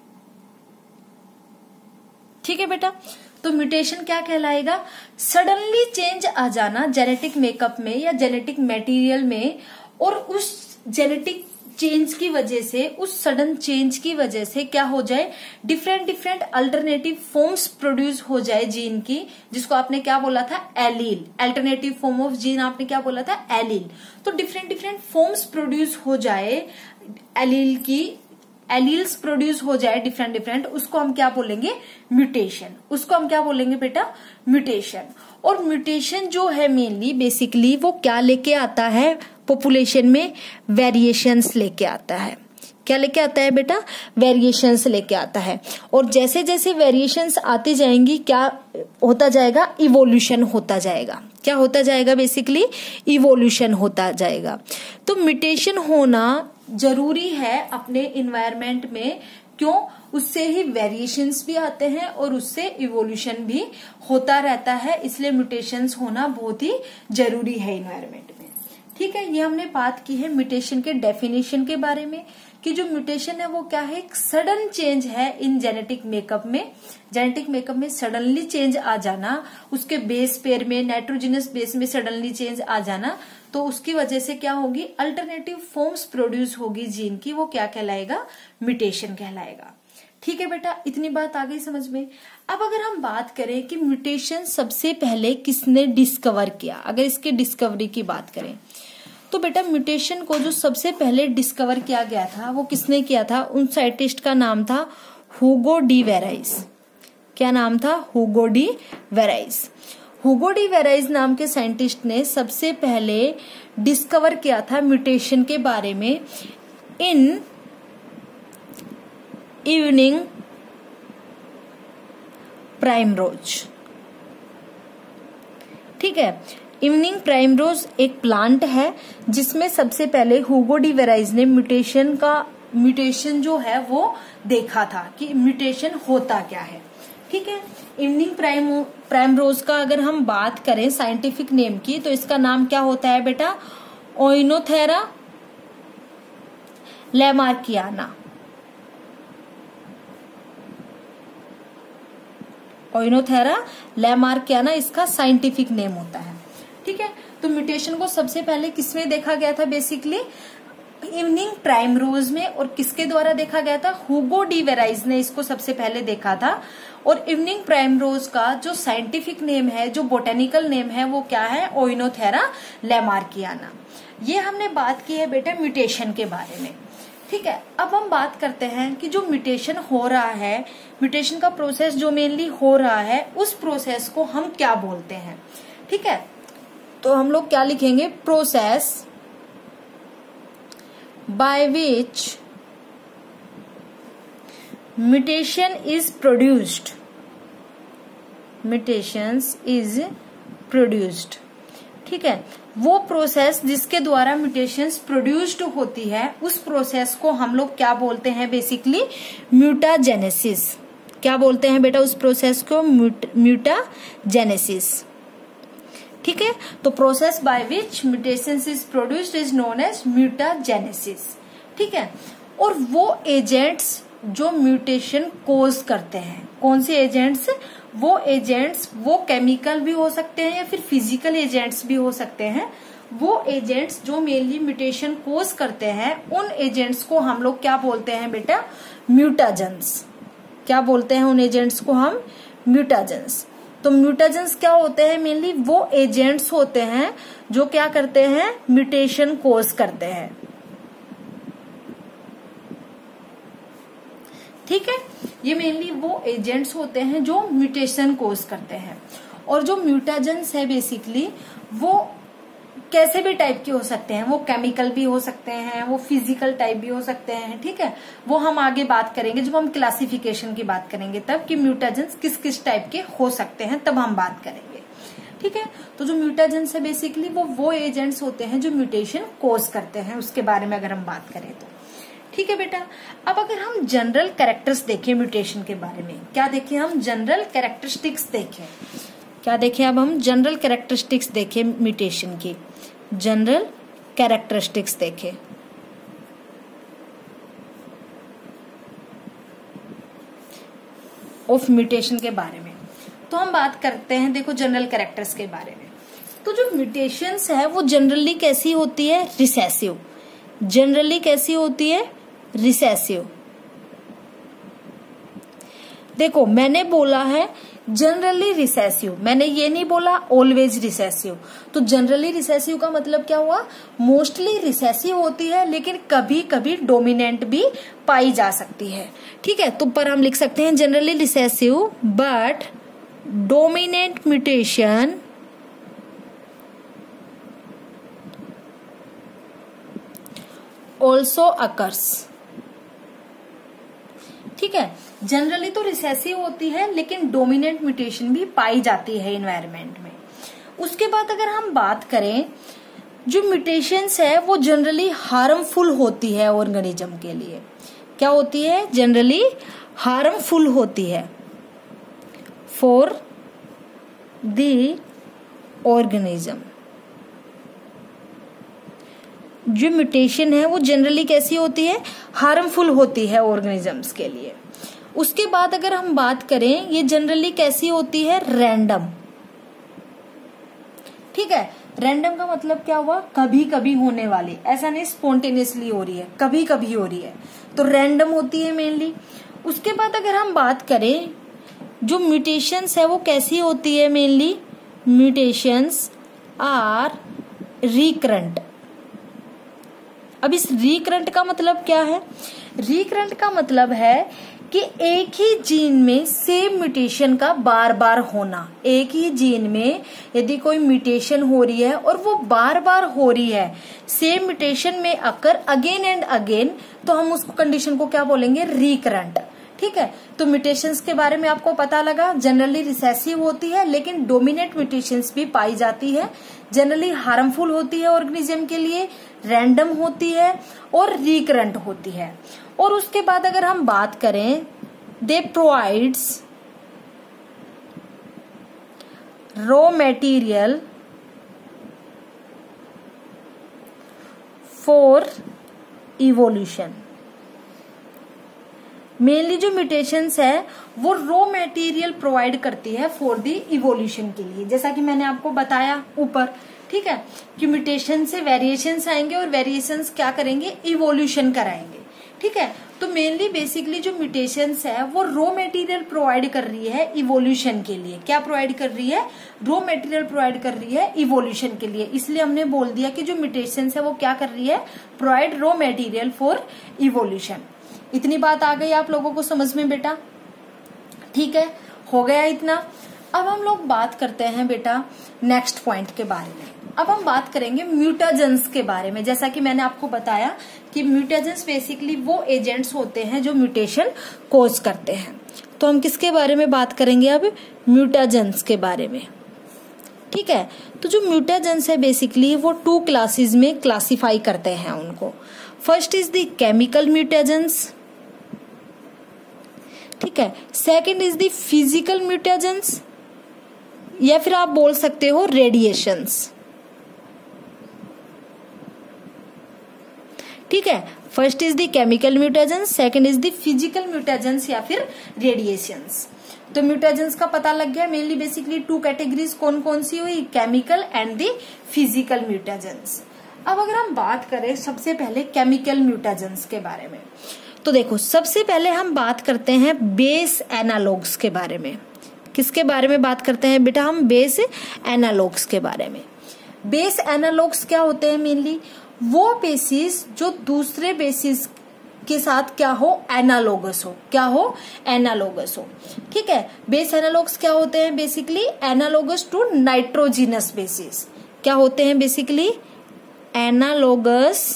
A: ठीक है बेटा, तो mutation क्या कहलाएगा? सडनली चेंज आ जाना जेनेटिक मेकअप में या जेनेटिक मटेरियल में, और उस जेनेटिक चेंज की वजह से, उस सडन चेंज की वजह से क्या हो जाए? Different different alternative forms produce हो जाए जीन की, जिसको आपने क्या बोला था? Allele. Alternative form of gene आपने क्या बोला था? एलील। तो डिफरेंट डिफरेंट फॉर्म्स प्रोड्यूस हो जाए एलील की, एलील्स प्रोड्यूस हो जाए डिफरेंट डिफरेंट, उसको हम क्या बोलेंगे? म्यूटेशन। उसको हम क्या बोलेंगे बेटा? म्यूटेशन। और म्यूटेशन जो है मेनली बेसिकली वो क्या लेके आता है? पॉपुलेशन में वेरिएशंस लेके आता है। क्या लेके आता है बेटा? वेरिएशंस लेके आता है। और जैसे जैसे वेरिएशंस आती जाएंगी क्या होता जाएगा? इवोल्यूशन होता जाएगा। क्या होता जाएगा? बेसिकली इवोल्यूशन होता जाएगा। तो म्यूटेशन होना जरूरी है अपने इन्वायरमेंट में, क्यों? उससे ही वेरिएशंस भी आते हैं और उससे इवोल्यूशन भी होता रहता है, इसलिए म्यूटेशंस होना बहुत ही जरूरी है इन्वायरमेंट में। ठीक है, ये हमने बात की है म्यूटेशन के डेफिनेशन के बारे में, कि जो म्यूटेशन है वो क्या है? एक सडन चेंज है इन जेनेटिक मेकअप में। जेनेटिक मेकअप में सडनली चेंज आ जाना, उसके बेस पेयर में, नाइट्रोजनस बेस में सडनली चेंज आ जाना, तो उसकी वजह से क्या होगी? अल्टरनेटिव फॉर्म्स प्रोड्यूस होगी जीन की, वो क्या कहलाएगा? म्यूटेशन कहलाएगा। ठीक है बेटा, इतनी बात आ गई समझ में। अब अगर हम बात करें कि म्यूटेशन सबसे पहले किसने डिस्कवर किया, अगर इसके डिस्कवरी की बात करें तो बेटा म्यूटेशन को जो सबसे पहले डिस्कवर किया गया था वो किसने किया था? उन साइंटिस्ट का नाम था हुगो डी वेराइस। क्या नाम था? हुगो डी वेराइस। हुगो डी वेराइस नाम के साइंटिस्ट ने सबसे पहले डिस्कवर किया था म्यूटेशन के बारे में इन इवनिंग प्राइमरोज। ठीक है, इवनिंग प्राइमरोज एक प्लांट है जिसमें सबसे पहले हुगो डी वेराइस ने म्यूटेशन का म्यूटेशन जो है वो देखा था कि म्यूटेशन होता क्या है। ठीक है, इवनिंग प्राइम प्राइमरोज का अगर हम बात करें साइंटिफिक नेम की तो इसका नाम क्या होता है बेटा? ओइनोथेरा लैमार्कियाना। ओइनोथेरा लैमार्कियाना इसका साइंटिफिक नेम होता है। ठीक है, तो म्यूटेशन को सबसे पहले किसमें देखा गया था? बेसिकली इवनिंग प्राइमरोज में। और किसके द्वारा देखा गया था? हुगो डी वेराइज ने इसको सबसे पहले देखा था। और इवनिंग प्राइमरोज का जो साइंटिफिक नेम है, जो बोटेनिकल नेम है, वो क्या है? ओइनोथेरा लैमार्कियाना। ये हमने बात की है बेटा म्यूटेशन के बारे में। ठीक है, अब हम बात करते हैं कि जो म्यूटेशन हो रहा है, म्यूटेशन का प्रोसेस जो मेनली हो रहा है, उस प्रोसेस को हम क्या बोलते हैं? ठीक है, तो हम लोग क्या लिखेंगे? Process by which mutation is produced, mutations is produced. ठीक है, वो प्रोसेस जिसके द्वारा म्यूटेशंस प्रोड्यूस्ड होती है, उस प्रोसेस को हम लोग क्या बोलते हैं? Basically mutagenesis. क्या बोलते हैं बेटा उस प्रोसेस को? म्यूटाजेनेसिस। ठीक है, तो process by which mutations is produced is known as mutagenesis. ठीक है, और वो एजेंट्स जो म्यूटेशन कोज करते हैं, कौन से एजेंट्स? वो एजेंट्स, वो केमिकल भी हो सकते हैं या फिर फिजिकल एजेंट्स भी हो सकते हैं। वो एजेंट्स जो मेनली म्यूटेशन कोज करते हैं, उन एजेंट्स को हम लोग क्या बोलते हैं बेटा? म्यूटाजेंस। क्या बोलते हैं उन एजेंट्स को हम? म्यूटाजेंस। तो म्यूटाजेंस क्या होते हैं? मेनली वो एजेंट्स होते हैं जो क्या करते हैं? म्यूटेशन कोज करते हैं। ठीक है, ये मेनली वो एजेंट्स होते हैं जो म्यूटेशन कोज करते हैं। और जो म्यूटाजेंस है बेसिकली वो कैसे भी टाइप के हो सकते हैं। वो केमिकल भी हो सकते हैं, वो फिजिकल टाइप भी हो सकते हैं। ठीक है, वो हम आगे बात करेंगे जब हम क्लासिफिकेशन की बात करेंगे, तब कि म्यूटाजेंस किस किस टाइप के हो सकते हैं, तब हम बात करेंगे। ठीक है, तो जो म्यूटाजेंस है बेसिकली वो वो एजेंट्स होते हैं जो म्यूटेशन कोज करते हैं, उसके बारे में अगर हम बात करें तो। ठीक है बेटा, अब अगर हम जनरल कैरेक्टर्स देखें म्यूटेशन के बारे में, क्या देखें हम? जनरल कैरेक्टरिस्टिक्स देखें। क्या देखें अब हम? जनरल कैरेक्टरिस्टिक्स देखें म्यूटेशन की। जनरल कैरेक्टरिस्टिक्स देखें। ऑफ म्यूटेशन के बारे में तो हम बात करते हैं, देखो जनरल कैरेक्टर्स के बारे में। तो जो म्यूटेशंस है वो जनरली कैसी होती है? रिसेसिव। जनरली कैसी होती है? रिसेसिव। देखो मैंने बोला है जनरली रिसेसिव, मैंने ये नहीं बोला ऑलवेज रिसेसिव। तो जनरली रिसेसिव का मतलब क्या हुआ? मोस्टली रिसेसिव होती है, लेकिन कभी कभी डोमिनेंट भी पाई जा सकती है। ठीक है, तो पर हम लिख सकते हैं generally recessive but dominant mutation also occurs. ठीक है, जनरली तो रिसेसिव होती है लेकिन डोमिनेंट म्यूटेशन भी पाई जाती है एनवायरनमेंट में। उसके बाद अगर हम बात करें, जो म्यूटेशंस है वो जनरली हार्मफुल होती है ऑर्गेनिज्म के लिए। क्या होती है? जनरली हार्मफुल होती है फॉर द ऑर्गेनिज्म। जो म्यूटेशन है वो जनरली कैसी होती है? हार्मफुल होती है ऑर्गेनिजम्स के लिए। उसके बाद अगर हम बात करें, ये जनरली कैसी होती है? रैंडम। ठीक है, रैंडम का मतलब क्या हुआ? कभी कभी होने वाली, ऐसा नहीं स्पॉन्टेनियसली हो रही है, कभी कभी हो रही है, तो रैंडम होती है मेनली। उसके बाद अगर हम बात करें, जो म्यूटेशंस है वो कैसी होती है मेनली? Mutations are recurrent. अब इस रिकरेंट का मतलब क्या है? रिकरेंट का मतलब है कि एक ही जीन में सेम म्यूटेशन का बार बार होना। एक ही जीन में यदि कोई म्यूटेशन हो रही है और वो बार बार हो रही है, सेम म्यूटेशन में अकर अगेन एंड अगेन, तो हम उसको कंडीशन को क्या बोलेंगे? रिकरेंट। ठीक है, तो म्यूटेशंस के बारे में आपको पता लगा, जनरली रिसेसिव होती है लेकिन डोमिनेंट म्यूटेशंस भी पाई जाती है, जनरली हार्मफुल होती है ऑर्गेनिज्म के लिए, रैंडम होती है और रिकरेंट होती है। और उसके बाद अगर हम बात करें, they provides raw material for evolution. Mainly जो म्यूटेशंस है वो रॉ मटेरियल प्रोवाइड करती है फॉर द इवोल्यूशन के लिए, जैसा कि मैंने आपको बताया ऊपर, ठीक है, कि म्यूटेशन से वेरिएशंस आएंगे और वेरिएशंस क्या करेंगे, इवोल्यूशन कराएंगे, ठीक है। तो मेनली बेसिकली जो म्यूटेशंस है वो रॉ मटेरियल प्रोवाइड कर रही है इवोल्यूशन के लिए। क्या प्रोवाइड कर रही है, रॉ मटेरियल प्रोवाइड कर रही है इवोल्यूशन के लिए। इसलिए हमने बोल दिया कि जो म्यूटेशंस है वो क्या कर रही है, provide raw material for evolution. इतनी बात आ गई आप लोगों को समझ में बेटा, ठीक है, हो गया इतना। अब हम लोग बात करते हैं बेटा नेक्स्ट पॉइंट के बारे में। अब हम बात करेंगे म्यूटाजेंस के बारे में। जैसा कि मैंने आपको बताया कि म्यूटाजेंस बेसिकली वो एजेंट्स होते हैं जो म्यूटेशन कोज करते हैं। तो हम किसके बारे में बात करेंगे अब, म्यूटाजेंस के बारे में, ठीक है। तो जो म्यूटाजेंस है बेसिकली वो टू क्लासेस में क्लासिफाई करते हैं उनको। First is the chemical mutagens, ठीक है। Second is the physical mutagens, या फिर आप बोल सकते हो रेडिएशंस, ठीक है। First is the chemical mutagens, second is the physical mutagens या फिर रेडिएशंस। तो म्यूटाजेंस का पता लग गया, मेनली बेसिकली टू कैटेगरीज कौन कौन सी हुई, chemical and the physical mutagens. अब अगर हम बात करें सबसे पहले केमिकल म्यूटाजेंस के बारे में, तो देखो सबसे पहले हम बात करते हैं बेस एनालॉग्स के बारे में। किसके बारे में बात करते हैं बेटा हम, बेस एनालॉग्स के बारे में। बेस एनालॉग्स क्या होते हैं, मेनली वो बेसिस जो दूसरे बेसिस के साथ क्या हो, एनालोगस हो, क्या हो, एनालोगस हो, ठीक है। बेस एनालॉग्स क्या होते हैं, basically analogous to nitrogenous bases. क्या होते हैं basically, analogous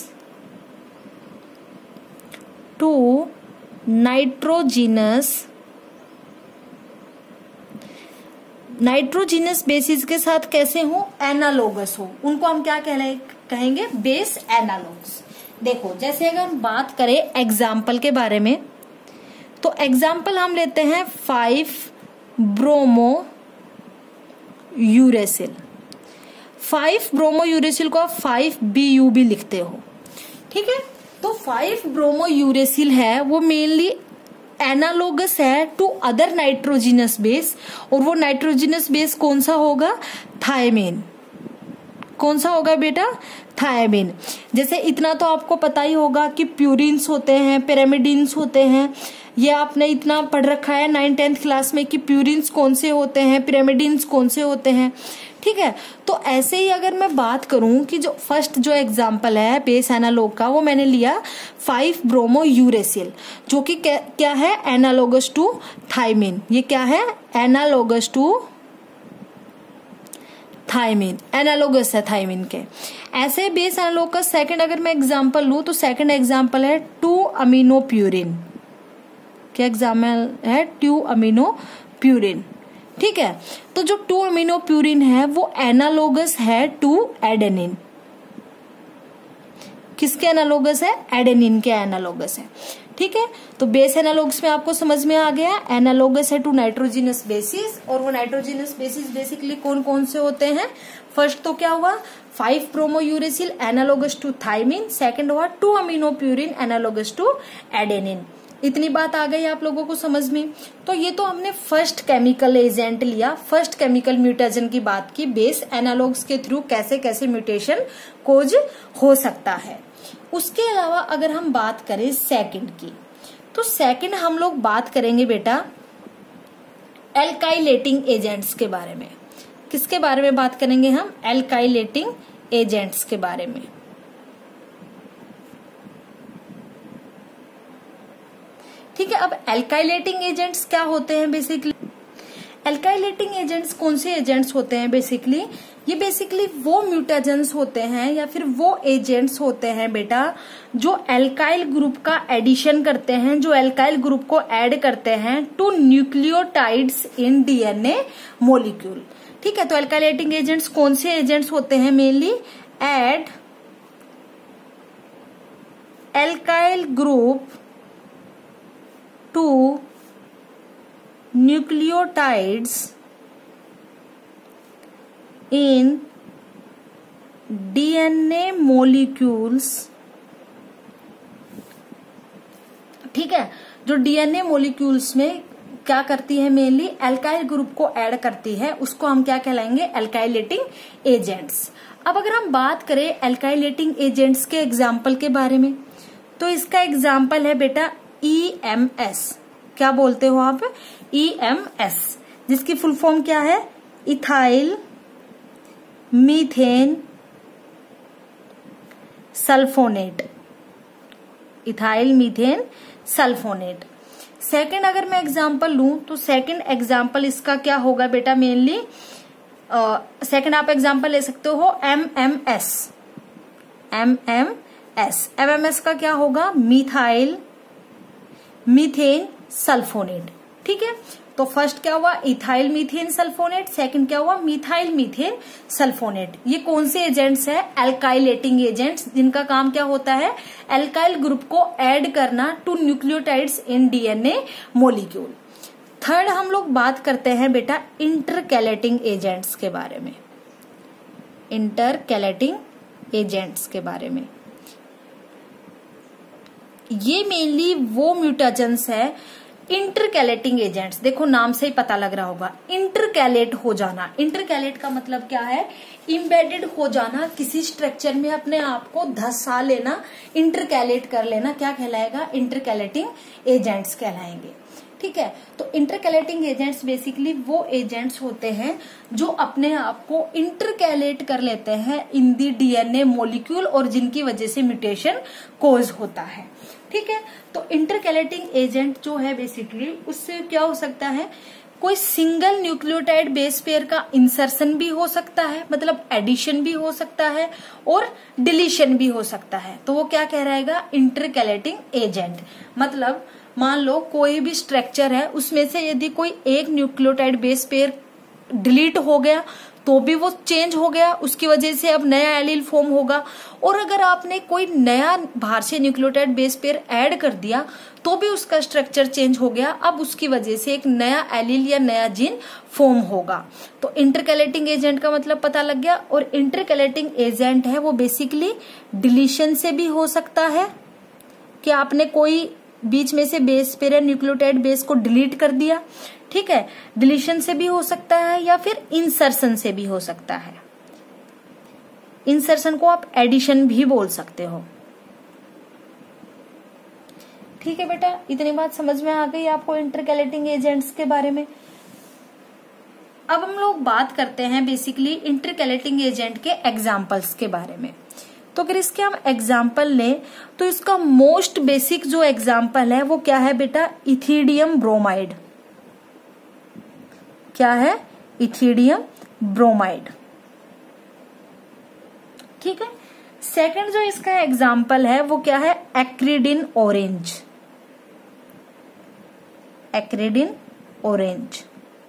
A: to nitrogenous nitrogenous bases के साथ कैसे हो, एनालोगस हो, उनको हम क्या कहेंगे, बेस एनालॉग्स। देखो जैसे अगर हम बात करें एग्जाम्पल के बारे में, तो एग्जाम्पल हम लेते हैं five bromo uracil. Five bromo uracil को आप फाइव बी यू भी लिखते हो, ठीक है। तो फाइव ब्रोमो यूरेसिल है वो मेनली एनालोगस है टू अदर नाइट्रोजिनस बेस, और वो नाइट्रोजिनस बेस कौन सा होगा, थायमीन। कौन सा होगा बेटा, थायमीन। जैसे इतना तो आपको पता ही होगा कि प्यूरिन्स होते हैं, पिरामिडिन्स होते हैं, ये आपने इतना पढ़ रखा है नाइन टेंथ क्लास में कि प्यूरिन्स कौन से होते हैं, पिरामिडिन्स कौन से होते हैं, ठीक है। तो ऐसे ही अगर मैं बात करूं कि जो फर्स्ट जो एग्जांपल है बेस एनालॉग का, वो मैंने लिया फाइव ब्रोमो यूरेसिल, जो कि क्या है, एनालोगस टू थायमीन। ये क्या है, एनालोगस टू थायमीन, एनालोगस है थायमीन के। ऐसे बेस एनालॉग का सेकंड अगर मैं एग्जांपल लूं तो सेकंड एग्जांपल है टू अमीनो प्यूरिन। क्या एग्जाम्पल है, टू अमीनो प्यूरिन, ठीक है। तो जो टू अमीनो प्यूरिन है वो एनालोगस है टू एडेनिन। किसके एनालोगस है, एडेनिन के एनालोगस है, ठीक है। तो बेस एनालॉग्स में आपको समझ में आ गया, एनालोगस है टू नाइट्रोजिनस बेसिस, और वो नाइट्रोजिनस बेसिस बेसिकली कौन कौन से होते हैं। फर्स्ट तो क्या हुआ, five bromo uracil analogous to thymine, second हुआ two amino purine analogous to adenine. इतनी बात आ गई आप लोगों को समझ में। तो ये तो हमने फर्स्ट केमिकल एजेंट लिया, फर्स्ट केमिकल म्यूटेशन की बात की, बेस एनालॉग्स के थ्रू कैसे कैसे म्यूटेशन खोज हो सकता है। उसके अलावा अगर हम बात करें सेकंड की, तो सेकंड हम लोग बात करेंगे बेटा एल्काइलेटिंग एजेंट्स के बारे में। किसके बारे में बात करेंगे हम, एल्काइलेटिंग एजेंट्स के बारे में। ठीक है। अब एल्काइलेटिंग एजेंट्स क्या होते हैं बेसिकली, एल्काइलेटिंग एजेंट्स कौन से एजेंट्स होते हैं बेसिकली, ये बेसिकली वो म्यूटाजेंस होते हैं या फिर वो एजेंट्स होते हैं बेटा जो एल्काइल ग्रुप का एडिशन करते हैं, जो एल्काइल ग्रुप को ऐड करते हैं to nucleotides in DNA molecule. ठीक है। तो एल्काइलेटिंग एजेंट्स कौन से एजेंट्स होते हैं, mainly add alkyl group to nucleotides in D N A molecules। ठीक है। जो डीएनए मॉलिक्यूल्स में क्या करती है, मेनली एल्काइल ग्रुप को ऐड करती है, उसको हम क्या कहलाएंगे, एल्काइलेटिंग एजेंट्स। अब अगर हम बात करें एल्काइलेटिंग एजेंट्स के एग्जाम्पल के बारे में, तो इसका एग्जाम्पल है बेटा ई एम एस। क्या बोलते हो आप, ई एम एस, जिसकी फुल फॉर्म क्या है, ethyl methane sulphonate, ethyl methane sulphonate. Second अगर मैं एग्जांपल लूं तो सेकंड एग्जांपल इसका क्या होगा बेटा, मेनली सेकंड आप एग्जांपल ले सकते हो M M S, M M S, M M S का क्या होगा, मिथाइल मीथेन सल्फोनेट। ठीक है, तो फर्स्ट क्या हुआ, इथाइल मीथेन सल्फोनेट, सेकंड क्या हुआ, मिथाइल मीथेन सल्फोनेट। ये कौन से एजेंट्स है, एल्काइलेटिंग एजेंट्स, जिनका काम क्या होता है, एल्काइल ग्रुप को ऐड करना to nucleotides in DNA molecule. Third हम लोग बात करते हैं बेटा इंटरकैलेटिंग एजेंट्स के बारे में, इंटरकैलेटिंग एजेंट्स के बारे में। ये मेनली वो म्यूटेशंस है, इंटरकैलेटिंग एजेंट्स, देखो नाम से ही पता लग रहा होगा, इंटरकैलेट हो जाना। इंटरकैलेट का मतलब क्या है, इम्बेडेड हो जाना किसी स्ट्रक्चर में, अपने आप को धंसा लेना, इंटरकैलेट कर लेना, क्या कहलाएगा, इंटरकैलेटिंग एजेंट्स कहलाएंगे। ठीक है, तो इंटरकैलेटिंग एजेंट्स बेसिकली वो एजेंट्स होते हैं जो अपने आप को इंटरकैलेट कर लेते हैं इन दी डीएनए मॉलिक्यूल और जिनकी वजह से म्यूटेशन कोज होता है। ठीक है, तो इंटरकैलेटिंग एजेंट जो है बेसिकली उससे क्या हो सकता है, कोई सिंगल न्यूक्लियोटाइड बेस पेयर का इंसर्शन भी हो सकता है, मतलब एडिशन भी हो सकता है और डिलीशन भी हो सकता है, तो वो क्या कह रहेगा, इंटरकैलेटिंग एजेंट। मतलब मान लो कोई भी स्ट्रक्चर है, उसमें से यदि कोई एक न्यूक्लियोटाइड बेस पेयर डिलीट हो गया तो भी वो चेंज हो गया, उसकी वजह से अब नया एलील फॉर्म होगा। और अगर आपने कोई नया बाहर से न्यूक्लियोटाइड बेस पेयर ऐड कर दिया तो भी उसका स्ट्रक्चर चेंज हो गया, अब उसकी वजह से एक नया एलील या नया जीन फॉर्म होगा। तो इंटरकैलेटिंग एजेंट का मतलब पता लग गया। और इंटरकैलेटिंग एजेंट है वो बेसिकली डिलीशन से भी हो सकता है, कि आपने कोई बीच में से बेस पेयर न्यूक्लियोटाइड बेस को डिलीट कर दिया। ठीक है, डिलीशन से भी हो सकता है या फिर इंसर्शन से भी हो सकता है। इंसर्शन को आप एडिशन भी बोल सकते हो। ठीक है बेटा, इतनी बात समझ में आ गई आपको इंटरकैलेटिंग एजेंट्स के बारे में। अब हम लोग बात करते हैं बेसिकली इंटरकैलेटिंग एजेंट के एग्जाम्पल्स के बारे में। तो अगर इसके हम एग्जाम्पल लें तो इसका मोस्ट बेसिक जो एग्जाम्पल है वो क्या है बेटा, इथिडियम ब्रोमाइड। क्या है, इथिडियम ब्रोमाइड। ठीक है, सेकंड जो इसका एग्जाम्पल है वो क्या है, एक्रिडिन ऑरेंज, एक्रिडिन ऑरेंज।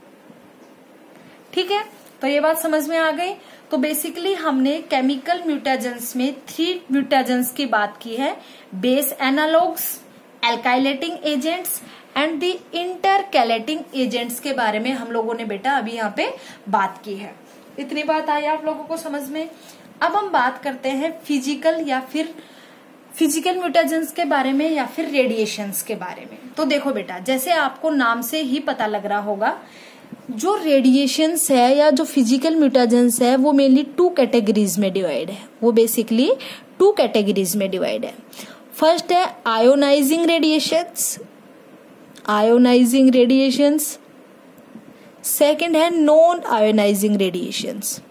A: ठीक है, तो ये बात समझ में आ गई। तो बेसिकली हमने केमिकल म्यूटेशंस में थ्री म्यूटेशंस की बात की है, base analogues, alkylating agents and the intercalating agents के बारे में हम लोगों ने बेटा अभी यहाँ पे बात की है। इतनी बात आई आप लोगों को समझ में। अब हम बात करते हैं फिजिकल या फिर फिजिकल म्यूटेशंस के बारे में या फिर रेडिएशंस के बारे में। तो देखो बेटा, जैसे आपको नाम से ही पता लग रहा होगा, जो रेडिएशंस है या जो फिजिकल म्यूटेशंस है वो मेनली टू कैटेगरीज में डिवाइड है। वो बेसिकली टू कैटेगरीज में डिवाइड है। फर्स्ट है ionising radiations, ionising radiations. Second है non ionising radiations.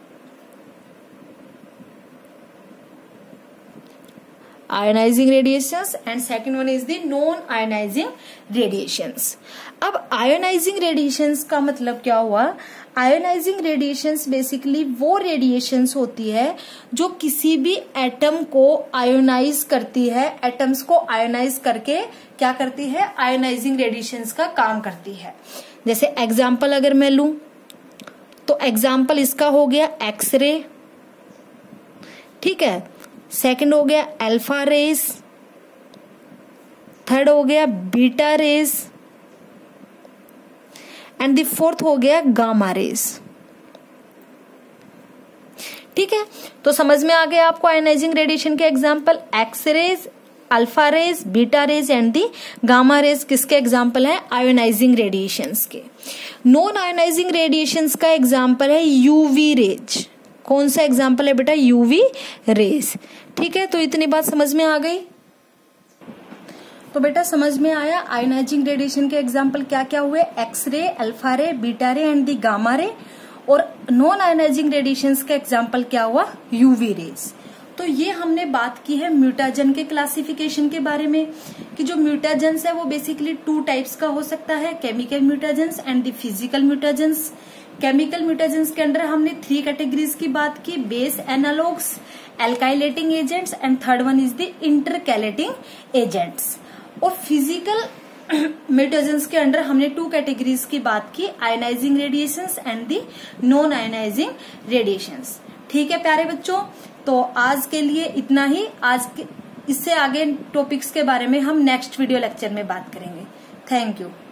A: Ionising radiations and second one is the non ionising radiations. अब आयोनाइजिंग रेडिएशंस का मतलब क्या हुआ, आयोनाइजिंग रेडिएशंस बेसिकली वो रेडिएशंस होती है जो किसी भी एटम को आयोनाइज करती है, एटम्स को आयोनाइज करके क्या करती है, आयोनाइजिंग रेडिएशंस का काम करती है। जैसे एग्जाम्पल अगर मैं लूं तो एग्जाम्पल इसका हो गया एक्सरे, ठीक है, सेकंड हो गया अल्फा रेस, थर्ड हो गया beta rays and the fourth हो गया गामा रेस। ठीक है, तो समझ में आ गया आपको आयोनाइजिंग रेडिएशन के example x rays, alpha rays, beta rays and the gamma rays किसके एग्जाम्पल है? आयोनाइजिंग रेडिएशंस के। नॉन आयोनाइजिंग रेडिएशंस का एग्जाम्पल है यूवी रेज। कौन सा एग्जाम्पल है बेटा? UV rays. ठीक है, तो इतनी बात समझ में आ गई। तो बेटा समझ में आया आयोनाइजिंग रेडिएशन के एग्जाम्पल क्या क्या हुए? X ray, alpha ray, beta ray and the gamma ray. और नॉन आयोनाइजिंग रेडिएशंस का एग्जाम्पल क्या हुआ? UV rays. तो ये हमने बात की है म्यूटाजन के क्लासिफिकेशन के बारे में कि जो म्यूटाजेंस है वो बेसिकली टू टाइप्स का हो सकता है, chemical mutagens and the physical mutagens. Chemical mutagens के अंदर हमने थ्री कैटेगरीज की बात की, base analogues, alkylating agents and third one is the intercalating agents. और फिजिकल म्यूटाजेंस के अंदर हमने टू कैटेगरीज की बात की, ionising radiations and the non ionising radiations. ठीक है प्यारे बच्चों, तो आज के लिए इतना ही। आज के इससे आगे टॉपिक्स के बारे में हम नेक्स्ट वीडियो लेक्चर में बात करेंगे। Thank you.